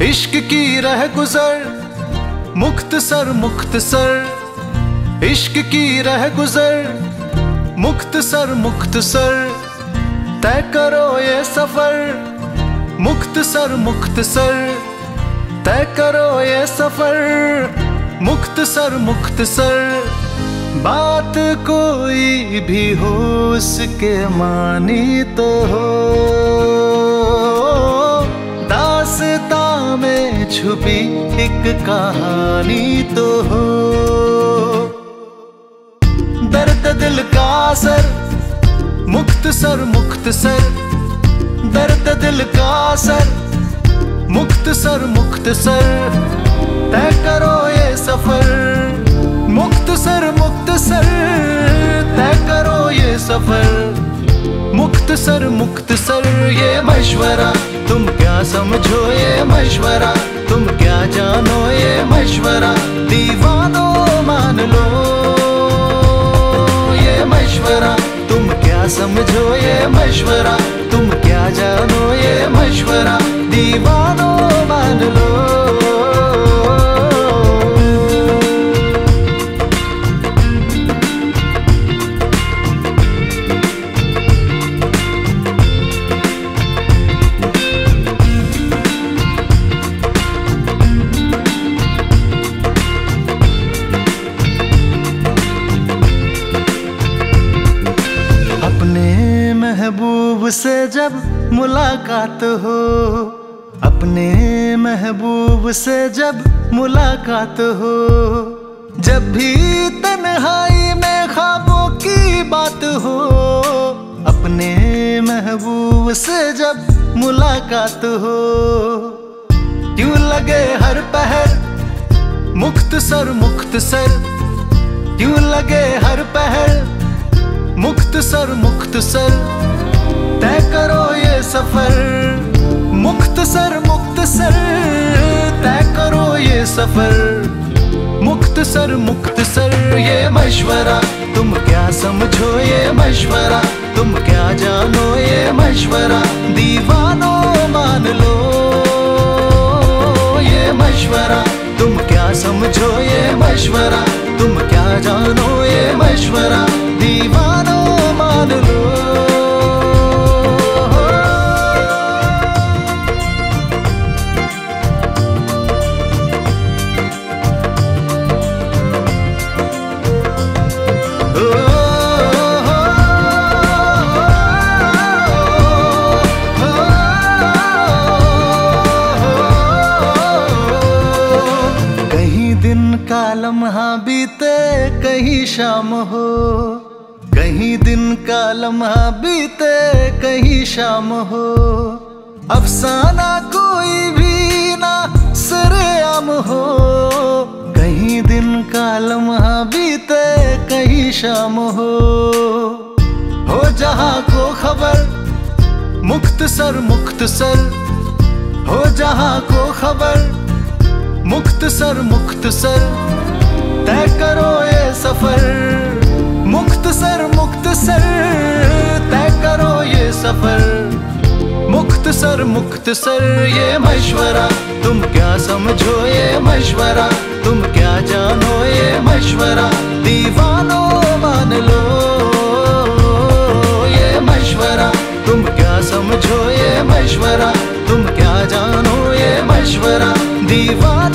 इश्क की रह गुजर मुख्तसर, इश्क की रह गुजर मुख्तसर, तय करो ये सफर मुख्तसर, तय करो ये सफर मुख्तसर। बात कोई भी हो उसके मानी तो हो, दास्तां में छुपी एक कहानी तो हो। दर्द दिल का असर मुख्तसर, दर्द दिल का असर मुख्तसर, तय करो ये सफर मुख्तसर, तय करो ये सफर मुख्तसर। ये मशवरा तुम क्या समझो, ये मशवरा तुम क्या जानो, ये मशवरा दीवानो मान लो। ये मशवरा तुम क्या समझो, ये मशवरा तुम क्या जानो, ये मशवरा दीवानो मान लो। महबूब से जब मुलाकात हो, अपने महबूब से जब मुलाकात हो, जब भी तन्हाई में ख्वाबों की बात हो, अपने महबूब से जब मुलाकात हो, यूं लगे हर पहर मुख्तसर, यूं लगे हर पहर मुख्तसर, तय करो ये सफर मुख्तसर, तय करो ये सफर मुख्तसर। ये मशवरा तुम क्या समझो, ये मशवरा तुम क्या जानो, ये मशवरा दीवानो मान लो। ये मशवरा तुम क्या समझो, ये मशवरा तुम क्या जानो, ये मशवरा दीवानो मान लो। का लम्हा बीते कहीं शाम हो, कहीं दिन का लम्हा बीते कहीं शाम हो, अफसाना कोई भी ना सरेआम हो। कहीं दिन का लम्हा बीते कहीं शाम हो जहां को खबर मुख्तसर, हो जहां को खबर मुख्तसर, तय करो ये सफर मुख्तसर, तय करो ये सफर मुख्तसर। ये मशवरा तुम क्या समझो, ये मशवरा तुम क्या जानो, ये मशवरा दीवानो मान लो। ये मशवरा तुम क्या समझो, ये मशवरा तुम क्या जानो, ये मशवरा दीवानो